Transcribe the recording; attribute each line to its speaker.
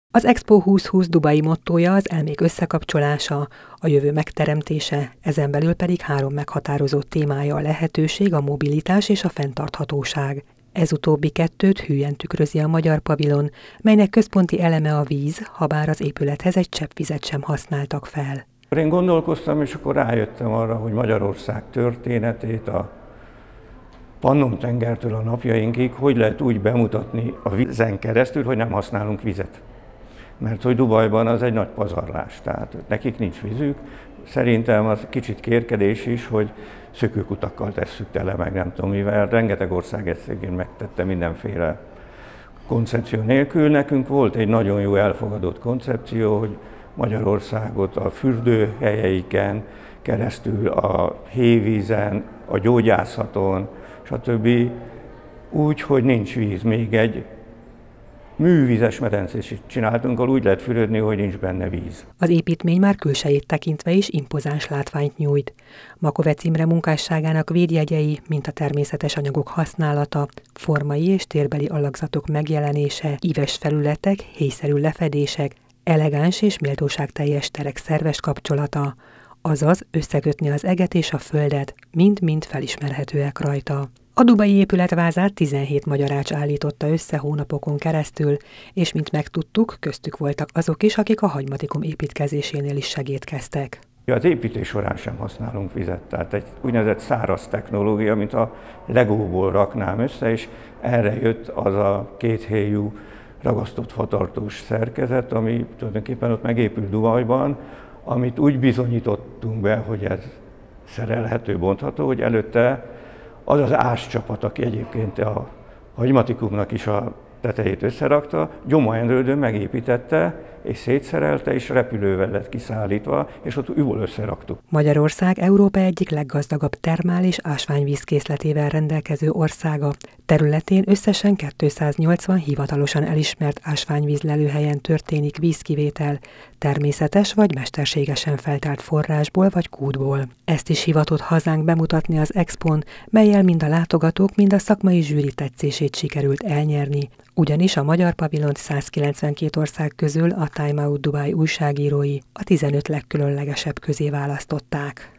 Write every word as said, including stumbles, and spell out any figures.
Speaker 1: Az Expo húsz-húsz dubai mottója az elmék összekapcsolása, a jövő megteremtése, ezen belül pedig három meghatározott témája a lehetőség, a mobilitás és a fenntarthatóság. Ez utóbbi kettőt hűen tükrözi a magyar pavilon, melynek központi eleme a víz, habár az épülethez egy csepp vizet sem használtak fel.
Speaker 2: Én gondolkoztam, és akkor rájöttem arra, hogy Magyarország történetét a Pannon-tengertől a napjainkig hogy lehet úgy bemutatni a vízen keresztül, hogy nem használunk vizet. Mert hogy Dubajban az egy nagy pazarlás, tehát nekik nincs vízük. Szerintem az kicsit kérkedés is, hogy szökőkutakkal tesszük tele, meg nem tudom mivel. Rengeteg ország egyszerűen megtette mindenféle koncepció nélkül. Nekünk volt egy nagyon jó elfogadott koncepció, hogy Magyarországot a fürdőhelyeiken keresztül, a hévízen, a gyógyászaton, stb. Úgy, hogy nincs víz. Még egy művízes medencét is csináltunk, ahol úgy lehet fürödni, hogy nincs benne víz.
Speaker 1: Az építmény már külsejét tekintve is impozáns látványt nyújt. Makovec Imre munkásságának védjegyei, mint a természetes anyagok használata, formai és térbeli alakzatok megjelenése, íves felületek, héjszerű lefedések, elegáns és méltóságteljes terek szerves kapcsolata, azaz összekötni az eget és a földet, mind-mind felismerhetőek rajta. A dubai épületvázát tizenhét magyar ács állította össze hónapokon keresztül, és mint megtudtuk, köztük voltak azok is, akik a hagymatikum építkezésénél is segédkeztek.
Speaker 2: Az építés során sem használunk vizet, tehát egy úgynevezett száraz technológia, mint a legóból raknám össze, és erre jött az a kéthéjú ragasztott fatartós szerkezet, ami tulajdonképpen ott megépült Dubajban, amit úgy bizonyítottunk be, hogy ez szerelhető, bontható, hogy előtte az az áscsapat, aki egyébként a hagymatikumnak is a tetejét összerakta, Gyoma Endrődön megépítette, és szétszerelte, és repülővel lett kiszállítva, és ott jól összeraktuk.
Speaker 1: Magyarország Európa egyik leggazdagabb termál- és ásványvízkészletével rendelkező országa. Területén összesen kétszáznyolcvan hivatalosan elismert ásványvízlelőhelyen történik vízkivétel, természetes vagy mesterségesen feltárt forrásból vagy kútból. Ezt is hivatott hazánk bemutatni az Expón, mellyel mind a látogatók, mind a szakmai zsűri tetszését sikerült elnyerni. Ugyanis a magyar pavilont százkilencvenkét ország közül a Time Out Dubai újságírói a tizenöt legkülönlegesebb közé választották.